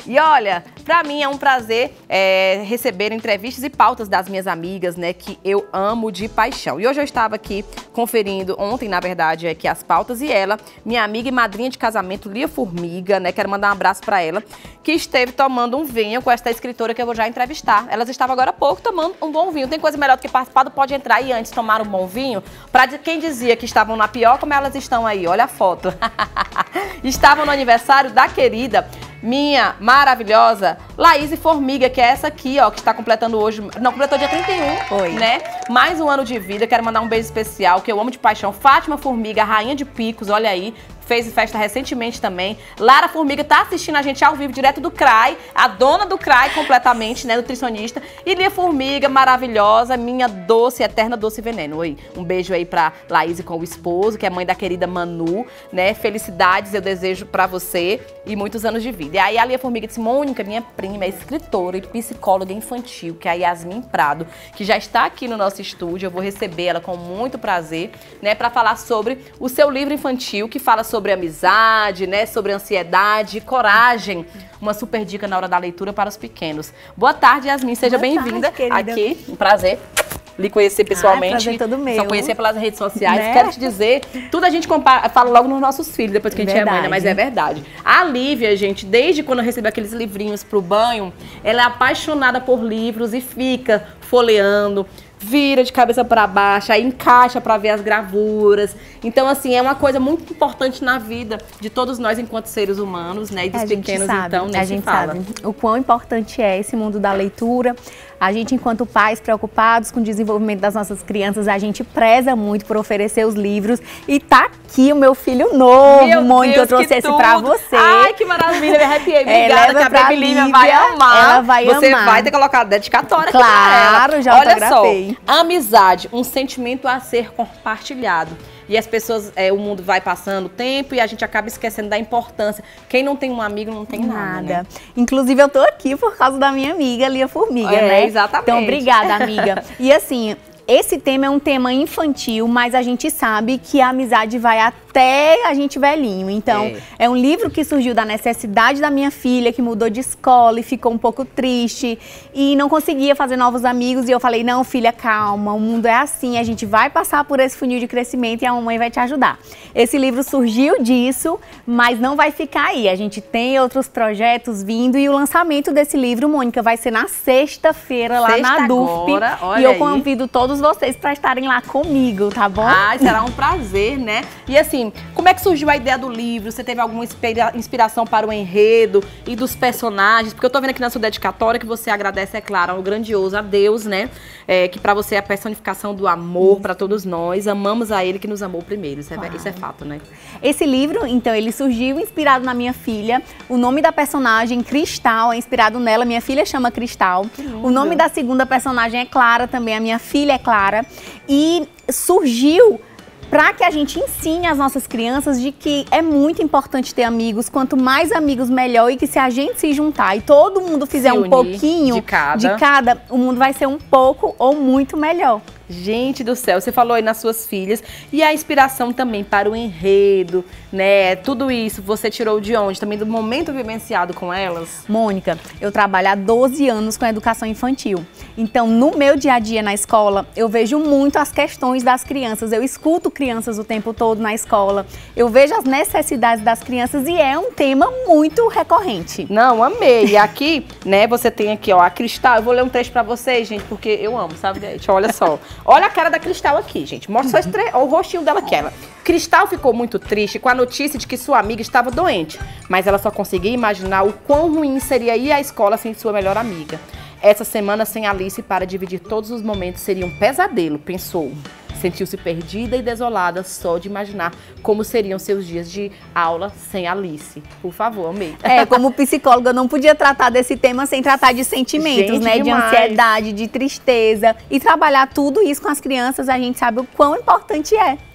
E olha, pra mim é um prazer receber entrevistas e pautas das minhas amigas, né, que eu amo de paixão. E hoje eu estava aqui conferindo, ontem, na verdade, aqui as pautas, e ela, minha amiga e madrinha de casamento, Lia Formiga, né, quero mandar um abraço pra ela, que esteve tomando um vinho com esta escritora que eu vou já entrevistar. Elas estavam agora há pouco tomando um bom vinho. Tem coisa melhor do que participar do Pode Entrar e antes tomar um bom vinho? Pra quem dizia que estavam na pior, como elas estão aí, olha a foto. Estavam no aniversário da querida, minha maravilhosa Laís Formiga, que é essa aqui, ó, que está completando hoje, não, completou dia 31, Oi. né? Mais um ano de vida, quero mandar um beijo especial, que eu amo de paixão, Fátima Formiga, rainha de picos, olha aí, fez festa recentemente também. Lara Formiga tá assistindo a gente ao vivo, direto do CRAI, a dona do CRAI completamente, né, nutricionista. E Lia Formiga, maravilhosa, minha doce, eterna doce veneno. Oi, um beijo aí pra Laís com o esposo, que é mãe da querida Manu, né? Felicidades eu desejo pra você e muitos anos de vida. E aí a Lia Formiga disse, Mônica, minha prima, é escritora e psicóloga infantil, que é a Yasmin Prado, que já está aqui no nosso estúdio, eu vou receber ela com muito prazer, né, pra falar sobre o seu livro infantil, que fala sobre amizade, né, sobre ansiedade e coragem. Uma super dica na hora da leitura para os pequenos. Boa tarde, Yasmin, seja bem-vinda aqui. Um prazer lhe conhecer pessoalmente. Prazer todo meu. Só conhecer pelas redes sociais. Né? Quero te dizer, tudo a gente fala logo nos nossos filhos, depois que a gente é mãe, né? Mas é verdade. A Lívia, gente, desde quando eu recebi aqueles livrinhos pro banho, ela é apaixonada por livros e fica folheando, vira de cabeça para baixo, aí encaixa para ver as gravuras. Então, assim, é uma coisa muito importante na vida de todos nós enquanto seres humanos, né? E dos pequenos, então, nem se fala. A gente sabe o quão importante é esse mundo da leitura. A gente, enquanto pais preocupados com o desenvolvimento das nossas crianças, a gente preza muito por oferecer os livros. E tá aqui o meu filho novo, Mônica, eu trouxe esse pra você. Ai, que maravilha, me arrepiei. Obrigada, que a Baby Lívia vai amar. Ela vai amar. Você vai ter colocado dedicatória claro, aqui pra ela. Já autografei. Olha só, amizade, um sentimento a ser compartilhado. E as pessoas, o mundo vai passando o tempo e a gente acaba esquecendo da importância. Quem não tem um amigo não tem nada, né? Inclusive, eu tô aqui por causa da minha amiga Lia Formiga, né? Exatamente. Então, obrigada, amiga. E assim, esse tema é um tema infantil, mas a gente sabe que a amizade vai até a gente velhinho. Então, é um livro que surgiu da necessidade da minha filha, que mudou de escola e ficou um pouco triste e não conseguia fazer novos amigos. E eu falei, não, filha, calma, o mundo é assim, a gente vai passar por esse funil de crescimento e a mamãe vai te ajudar. Esse livro surgiu disso, mas não vai ficar aí. A gente tem outros projetos vindo e o lançamento desse livro, Mônica, vai ser na sexta-feira, lá na DUFP. E eu convido todos vocês para estarem lá comigo, tá bom? Ah, será um prazer, né? E assim, como é que surgiu a ideia do livro? Você teve alguma inspiração para o enredo e dos personagens? Porque eu tô vendo aqui na sua dedicatória que você agradece, é claro, ao grandioso, a Deus, né? Que para você é a personificação do amor para todos nós. Amamos a Ele que nos amou primeiro. Isso é fato, né? Esse livro, então, ele surgiu inspirado na minha filha. O nome da personagem, Cristal, é inspirado nela. Minha filha chama Cristal. O nome da segunda personagem é Clara também. A minha filha é Clara. E surgiu para que a gente ensine as nossas crianças de que é muito importante ter amigos, quanto mais amigos melhor, e que se a gente se juntar e todo mundo fizer um pouquinho de cada, o mundo vai ser um pouco ou muito melhor. Gente do céu, você falou aí nas suas filhas, e a inspiração também para o enredo, né? Tudo isso você tirou de onde? Também do momento vivenciado com elas? Mônica, eu trabalho há 12 anos com educação infantil. Então, no meu dia a dia na escola, eu vejo muito as questões das crianças. Eu escuto crianças o tempo todo na escola. Eu vejo as necessidades das crianças e é um tema muito recorrente. Não, amei. E aqui, né, você tem aqui, ó, a Cristal. Eu vou ler um trecho pra vocês, gente, porque eu amo, sabe, gente? Olha só. Olha a cara da Cristal aqui, gente. Mostra só o rostinho dela aqui. Cristal ficou muito triste com a notícia de que sua amiga estava doente, mas ela só conseguia imaginar o quão ruim seria ir à escola sem sua melhor amiga. Essa semana sem Alice para dividir todos os momentos seria um pesadelo, pensou. Sentiu-se perdida e desolada só de imaginar como seriam seus dias de aula sem Alice. Por favor, amei. Como psicóloga, eu não podia tratar desse tema sem tratar de sentimentos, né? Demais. De ansiedade, de tristeza. E trabalhar tudo isso com as crianças, a gente sabe o quão importante é.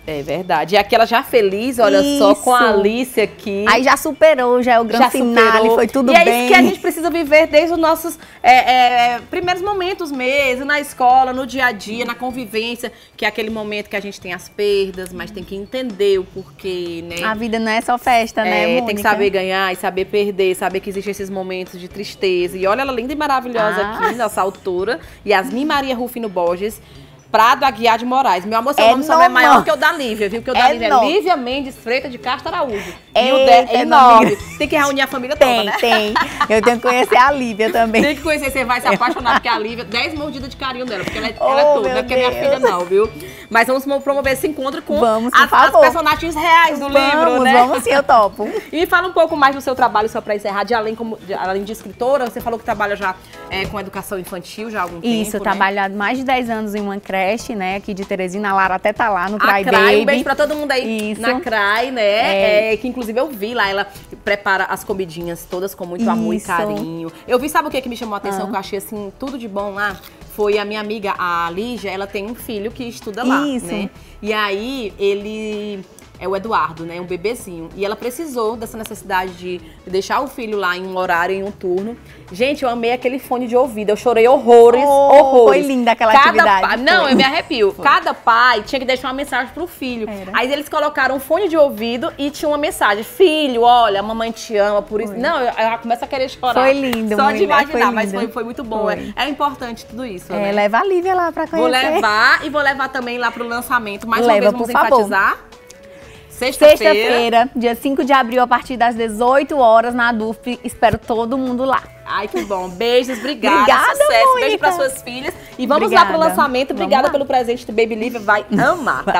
É verdade. E aquela já feliz, olha só, com a Alice aqui. Aí já superou, já é o grande finale, foi tudo bem. E é isso que a gente precisa viver desde os nossos primeiros momentos mesmo, na escola, no dia a dia, na convivência, que é aquele momento que a gente tem as perdas, mas tem que entender o porquê, né? A vida não é só festa, né, Mônica? Tem que saber ganhar e saber perder, saber que existem esses momentos de tristeza. E olha ela linda e maravilhosa aqui, nessa altura. Yasmin Maria Rufino Borges, Prado Aguiar de Moraes. Meu amor, seu nome só é maior que o da Lívia, viu? Que o da Lívia é Lívia Mendes Freitas de Castro Araújo. E o é enorme. Tem que reunir a família toda, né? Tem. Eu tenho que conhecer a Lívia também. Tem que conhecer, você vai se apaixonar, porque a Lívia, 10 mordidas de carinho dela, porque ela é toda, não é porque é minha filha não, viu? Mas vamos promover esse encontro com as personagens reais do livro, né? Vamos sim, eu topo. E me fala um pouco mais do seu trabalho, só pra encerrar, além de escritora, você falou que trabalha já com educação infantil já há algum tempo, Isso, eu trabalho há mais de 10 anos em uma creche, né, aqui de Teresina. A Lara até tá lá no Cry Baby. Um beijo pra todo mundo aí na Cry, né? Que inclusive eu vi lá, ela prepara as comidinhas todas com muito amor e carinho. Eu vi, sabe o que me chamou a atenção, que eu achei assim, tudo de bom lá? Foi a minha amiga, a Lígia, ela tem um filho que estuda lá, né? E aí, ele é o Eduardo, né? Um bebezinho. E ela precisou dessa necessidade de deixar o filho lá em um horário, em um turno. Gente, eu amei aquele fone de ouvido. Eu chorei horrores. Foi linda aquela atividade. Não, eu me arrepio. Cada pai tinha que deixar uma mensagem pro filho. Aí eles colocaram um fone de ouvido e tinha uma mensagem. Filho, olha, a mamãe te ama, por isso... Não, eu começo a querer chorar. Foi lindo, só de imaginar, mas foi muito bom. É importante tudo isso, né? Leva a Lívia lá pra conhecer. Vou levar e vou levar também lá pro lançamento. Mais uma vez, vamos enfatizar. Sexta-feira, dia 5 de abril, a partir das 18 horas, na ADUFP. Espero todo mundo lá. Ai, que bom. Beijos, obrigada. Obrigada, sucesso. Mônica. Beijo para suas filhas. E vamos lá pro lançamento. Obrigada pelo presente do Baby Lívia. Vai amar.